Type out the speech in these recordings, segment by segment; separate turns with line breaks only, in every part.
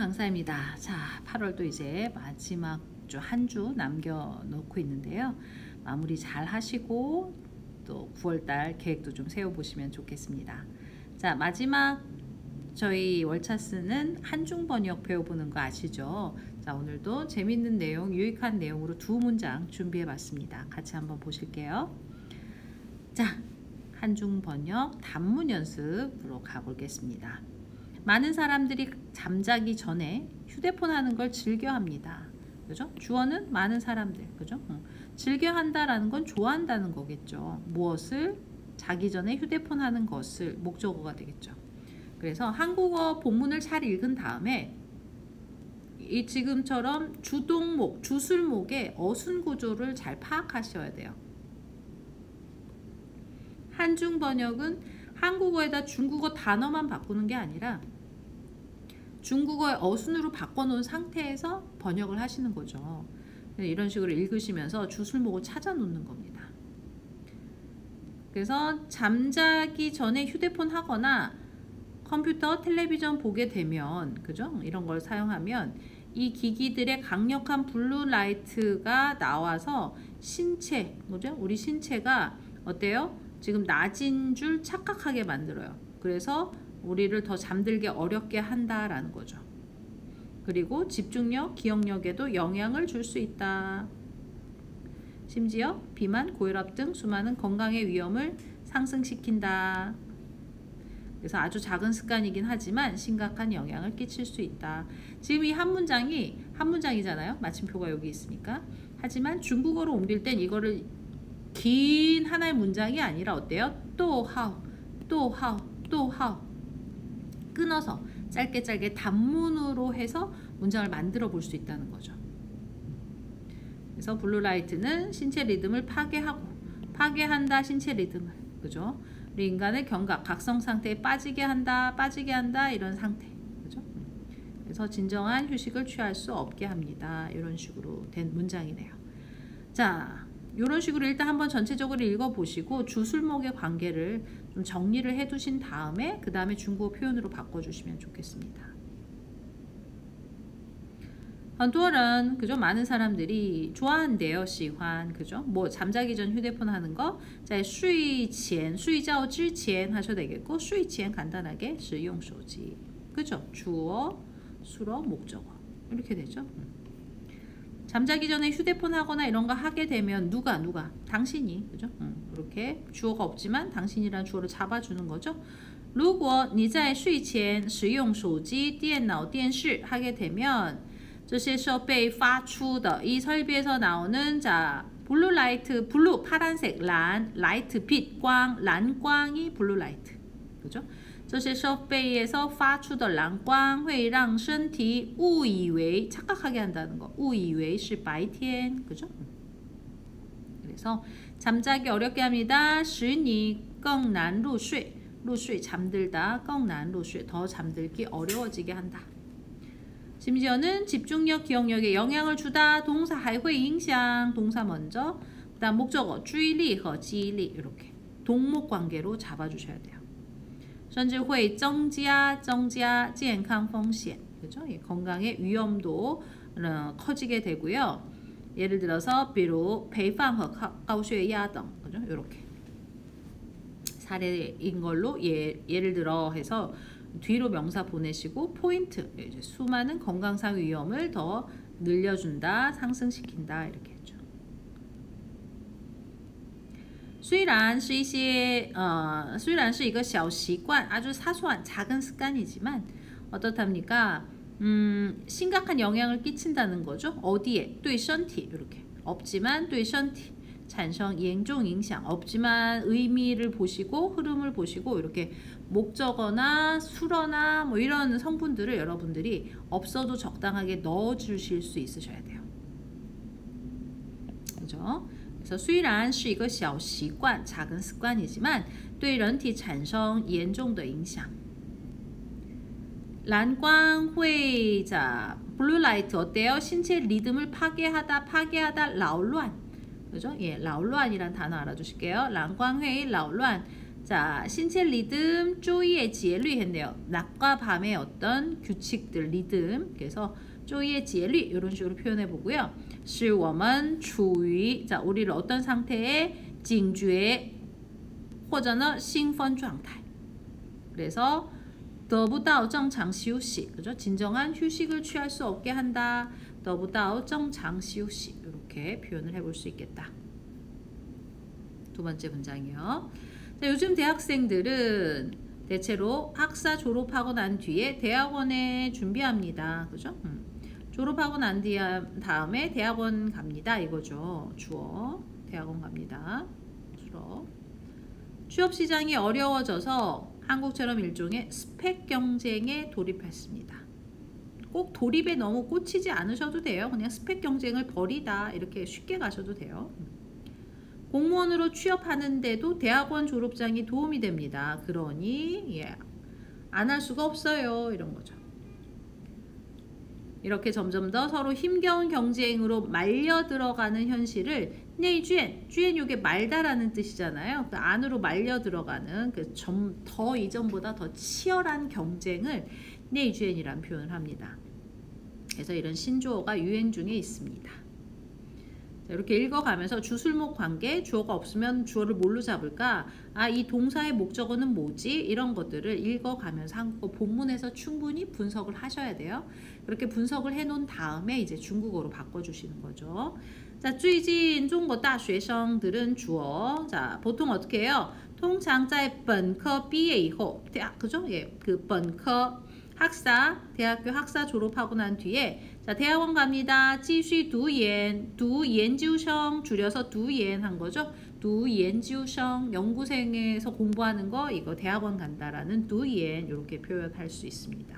강사입니다. 자, 8월도 이제 마지막 주 한 주 남겨놓고 있는데요. 마무리 잘 하시고 또 9월달 계획도 좀 세워보시면 좋겠습니다. 자, 마지막 저희 월차스는 한중 번역 배워보는 거 아시죠? 자, 오늘도 재밌는 내용, 유익한 내용으로 두 문장 준비해봤습니다. 같이 한번 보실게요. 자, 한중 번역 단문 연습으로 가보겠습니다. 많은 사람들이 잠자기 전에 휴대폰 하는 걸 즐겨합니다. 그죠? 주어는 많은 사람들. 그죠? 즐겨한다라는 건 좋아한다는 거겠죠. 무엇을? 자기 전에 휴대폰 하는 것을 목적어가 되겠죠. 그래서 한국어 본문을 잘 읽은 다음에 이 지금처럼 주동목, 주술목의 어순 구조를 잘 파악하셔야 돼요. 한중 번역은 한국어에다 중국어 단어만 바꾸는 게 아니라 중국어의 어순으로 바꿔놓은 상태에서 번역을 하시는 거죠. 이런 식으로 읽으시면서 주술목을 찾아 놓는 겁니다. 그래서 잠자기 전에 휴대폰 하거나 컴퓨터, 텔레비전 보게 되면, 그죠? 이런 걸 사용하면 이 기기들의 강력한 블루라이트가 나와서 신체, 뭐죠? 우리 신체가 어때요? 지금 낮인 줄 착각하게 만들어요. 그래서 우리를 더 잠들게 어렵게 한다라는 거죠. 그리고 집중력, 기억력에도 영향을 줄 수 있다. 심지어 비만, 고혈압 등 수많은 건강의 위험을 상승시킨다. 그래서 아주 작은 습관이긴 하지만 심각한 영향을 끼칠 수 있다. 지금 이 한 문장이잖아요. 마침표가 여기 있으니까. 하지만 중국어로 옮길 땐 이거를 긴 하나의 문장이 아니라 어때요? 또 how, 또 how, 또 how 끊어서 짧게 단문으로 해서 문장을 만들어 볼 수 있다는 거죠. 그래서 블루라이트는 신체 리듬을 파괴한다 신체 리듬을. 그죠? 우리 인간의 경각, 각성 상태에 빠지게 한다 이런 상태. 그죠? 그래서 진정한 휴식을 취할 수 없게 합니다. 이런 식으로 된 문장이네요. 자, 이런 식으로 일단 한번 전체적으로 읽어보시고 주술목의 관계를 좀 정리를 해두신 다음에 그 다음에 중국어 표현으로 바꿔주시면 좋겠습니다. 很多人 그죠? 많은 사람들이 좋아한대요. 喜欢 그죠? 뭐 잠자기 전 휴대폰 하는 거, 在睡前睡觉之前 하셔도 되겠고 睡前 간단하게 使用手机 그죠? 주어, 수어, 목적어 이렇게 되죠. 잠자기 전에 휴대폰 하거나 이런 거 하게 되면 누가 당신이 그죠? 이렇게 주어가 없지만 당신이란 주어를 잡아주는 거죠. 如果你在睡前使用手机、电脑、电视 하게 되면 这些设备发出的 이 설비에서 나오는 자 블루라이트, 블루 파란색, 란, 라이트 빛, 광, 란광이 블루라이트 그죠? 这些设备에서发出的蓝光会让身体误以为 착각하게 한다는 거. 误以为是白天. 그죠? 그래서 잠자기 어렵게 합니다. 使你更难入睡. 入睡 잠들다. 更难入睡 더 잠들기 어려워지게 한다. 심지어는 집중력, 기억력에 영향을 주다. 동사 还会影响 동사 먼저. 그다음 목적어 注意力和记忆力 이렇게 동목 관계로 잡아주셔야 돼요. 甚至会增加健康风险 그죠? 건강의 위험도 커지게 되고요. 예를 들어서 比如肥胖和高血压等 그죠? 이렇게 사례인 걸로 예를 들어 해서 뒤로 명사 보내시고 포인트 이제 수많은 건강상 위험을 더 늘려준다, 상승시킨다 이렇게 했죠. 虽然是一个小习惯 아주 사소한 작은 습관이지만 어떻답니까? 심각한 영향을 끼친다는 거죠. 어디에? 对身体 이렇게 없지만 对身体 产生严重影响 없지만 의미를 보시고 흐름을 보시고 이렇게 목적어나 수어나 뭐 이런 성분들을 여러분들이 없어도 적당하게 넣어 주실 수 있으셔야 돼요. 그죠? 虽然是一个小习惯 작은 습관이지만 对人体产生严重的影响 蓝光会 자, 블루라이트 어때요? 신체 리듬을 파괴하다 扰乱 그죠? 예, 扰乱이란 단어 알아주실게요. 蓝光会扰乱 자, 신체 리듬, 쪼이의 제리 했네요. 낮과 밤의 어떤 규칙들, 리듬. 그래서 쪼이의 제리 이런 식으로 표현해 보고요. 是我们处于 자, 우리를 어떤 상태에 警觉或者呢兴奋状态. 그래서 得不到正常休息. 그죠? 진정한 휴식을 취할 수 없게 한다. 得不到正常休息. 이렇게 표현을 해볼 수 있겠다. 두 번째 문장이요. 자, 요즘 대학생들은 대체로 학사 졸업하고 난 뒤에 대학원에 준비합니다. 그죠? 졸업하고 난 다음에 대학원 갑니다. 이거죠. 주어. 대학원 갑니다. 주로. 취업 시장이 어려워져서 한국처럼 일종의 스펙 경쟁에 돌입했습니다. 꼭 돌입에 너무 꽂히지 않으셔도 돼요. 그냥 스펙 경쟁을 벌이다 이렇게 쉽게 가셔도 돼요. 공무원으로 취업하는데도 대학원 졸업장이 도움이 됩니다. 그러니 안 할 수가 없어요. 이런 거죠. 이렇게 점점 더 서로 힘겨운 경쟁으로 말려 들어가는 현실을 내주엔, 주엔 요게 말다라는 뜻이잖아요. 그 안으로 말려 들어가는 그 더 이전보다 더 치열한 경쟁을 내주엔이라는 표현을 합니다. 그래서 이런 신조어가 유행 중에 있습니다. 자, 이렇게 읽어가면서 주술목 관계, 주어가 없으면 주어를 뭘로 잡을까? 아, 이 동사의 목적어는 뭐지? 이런 것들을 읽어가면서 한국어 본문에서 충분히 분석을 하셔야 돼요. 그렇게 분석을 해놓은 다음에 이제 중국어로 바꿔주시는 거죠. 자, 最近中国大学生들은 주어. 자, 보통 어떻게 해요? 通常在本科毕业以后, 대학, 그죠? 예, 그本科 학사, 대학교 학사 졸업하고 난 뒤에 자, 대학원 갑니다. 继续读研, 读研究生 줄여서 读研한 거죠. 读研究生 연구생에서 공부하는 거 이거 대학원 간다라는 读研 이렇게 표현할 수 있습니다.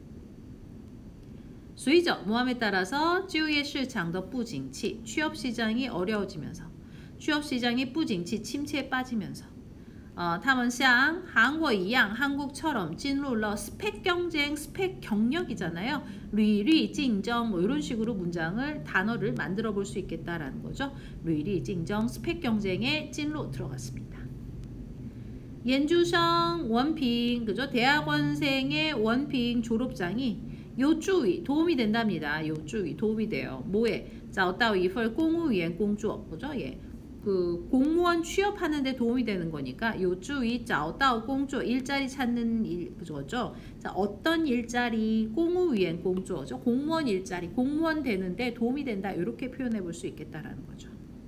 随着 모함에 따라서 就业市场的不景气 취업 시장이 어려워지면서 취업 시장이 不景气 침체에 빠지면서 他们像韩国一样 한국처럼 进入了 스펙 경쟁, 스펙 경력이잖아요. 履历竞争 뭐 이런 식으로 문장을 단어를 만들어 볼 수 있겠다라는 거죠. 履历竞争 스펙 경쟁에 찐로 들어갔습니다. 研究生 원핑 그죠? 대학원생의 원핑 졸업장이 有助于 도움이 된답니다. 有助于 도움이 돼요. 뭐에 找到一份公务员工作 그죠? 예. 그 공무원 취업하는데 도움이 되는 거니까 요주의 找到工作 일자리 찾는 일 그거죠. 자, 어떤 일자리 公务员工作 공무원 일자리 공무원 되는데 도움이 된다 이렇게 표현해 볼 수 있겠다라는 거죠.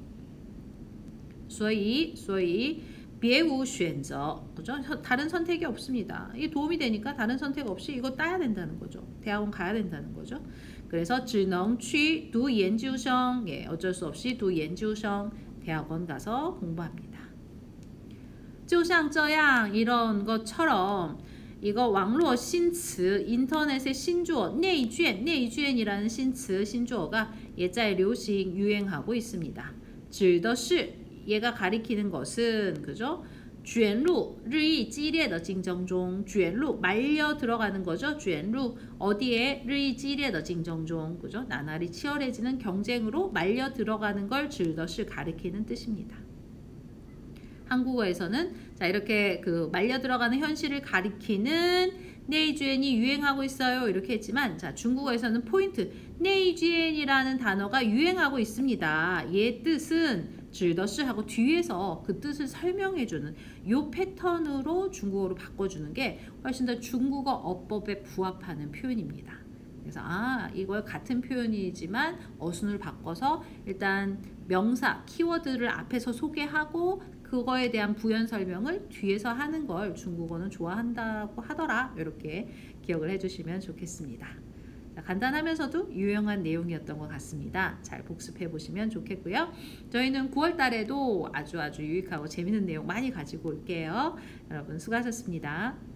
所以别无选择 그죠? 다른 선택이 없습니다. 이게 도움이 되니까 다른 선택 없이 이거 따야 된다는 거죠. 대학원 가야 된다는 거죠. 그래서 只能去读研究生 예, 어쩔 수 없이 读研究生 대학원 가서 공부합니다. 就像这样 이런 것처럼 이거网络新词 인터넷의 신조어 内卷 内卷이라는 신词 신조어가 也在流行 유행하고 있습니다. 指的是 얘가 가리키는 것은 그죠? 卷入日益激烈的竞争中卷入 말려 들어가는 거죠. 卷入 어디에 日益激烈的竞争中 그죠? 나날이 치열해지는 경쟁으로 말려 들어가는 걸 指的是 가리키는 뜻입니다. 한국어에서는 자 이렇게 그 말려 들어가는 현실을 가리키는 내주엔이 유행하고 있어요. 이렇게 했지만 자 중국어에서는 포인트 내주엔이라는 단어가 유행하고 있습니다. 얘 뜻은 指的是 하고 뒤에서 그 뜻을 설명해주는 요 패턴으로 중국어로 바꿔주는 게 훨씬 더 중국어 어법에 부합하는 표현입니다. 그래서 이걸 같은 표현이지만 어순을 바꿔서 일단 명사, 키워드를 앞에서 소개하고 그거에 대한 부연 설명을 뒤에서 하는 걸 중국어는 좋아한다고 하더라. 이렇게 기억을 해주시면 좋겠습니다. 자, 간단하면서도 유용한 내용이었던 것 같습니다. 잘 복습해 보시면 좋겠고요. 저희는 9월 달에도 아주 유익하고 재밌는 내용 많이 가지고 올게요. 여러분 수고하셨습니다.